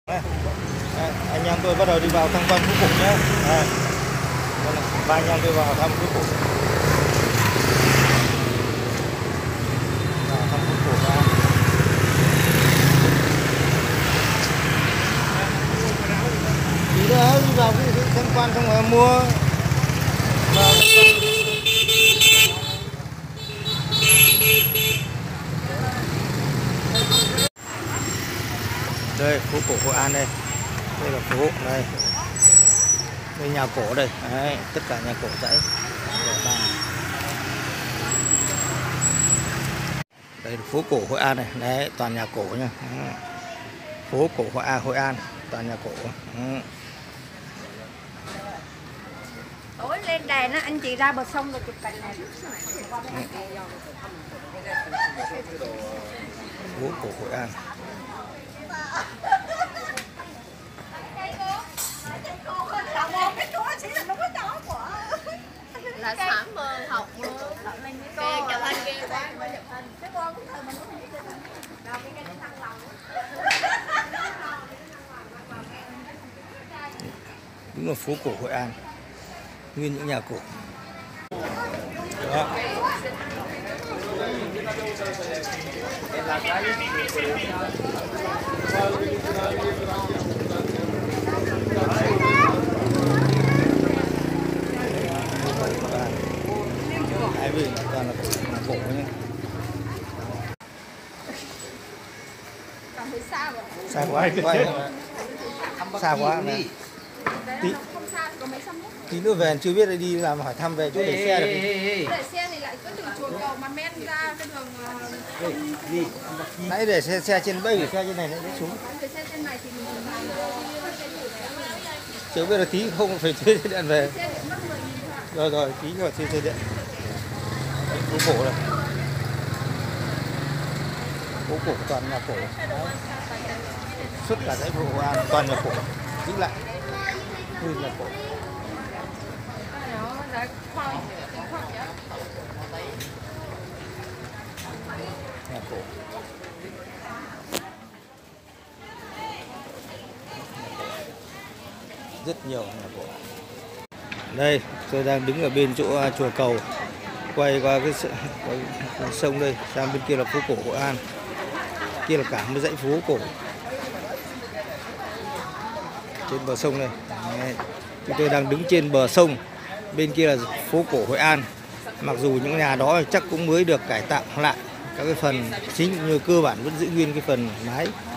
Đây, anh em tôi bắt đầu đi vào tham quan phố cổ nhé. Ba anh em tôi vào thăm phố cổ. Vào thăm phố cổ ra. Đi đó, đi vào cái tham quan xong rồi mua. Vào đây, phố cổ Hội An đây. Đây là phố đây. Đây nhà cổ đây. Đấy, tất cả nhà cổ dãy. Đây là phố cổ Hội An này. Đấy, toàn nhà cổ nha. Phố cổ Hội An, toàn nhà cổ. Tối lên đèn á, anh chị ra bờ sông rồi chụp cảnh này. Phố cổ Hội An. Là sản mơ học mơ. Kìa chụp hình kia quá. Đúng là phố cổ Hội An, nguyên những nhà cổ. Đó. Hai bên toàn là cổ nhé. Xa quá, xa quá này. Tí nữa về chưa biết đi làm hỏi thăm về chỗ để xe được. Để xe thì lại cứ từ chùa Cầu mà men ra cái đường Nãy để xe trên đây, để xe trên này nó xuống. để xe trên này thì mình Chứ biết là tí không phải thuê xe điện về. Rồi tí rồi thuê xe điện. Phố cổ này. Phố cổ toàn nhà cổ. Suốt cả dãy phố Hội An toàn nhà cổ. Giữ lại. Nguyên nhà cổ. Nhà cổ. Rất nhiều nhà cổ. Đây, tôi đang đứng ở bên chỗ chùa Cầu, quay qua cái sông đây, sang bên kia là phố cổ Hội An, kia là cả một dãy phố cổ trên bờ sông này. Chúng tôi đang đứng trên bờ sông, bên kia là phố cổ Hội An. Mặc dù những nhà đó chắc cũng mới được cải tạo lại, các cái phần chính như cơ bản vẫn giữ nguyên cái phần mái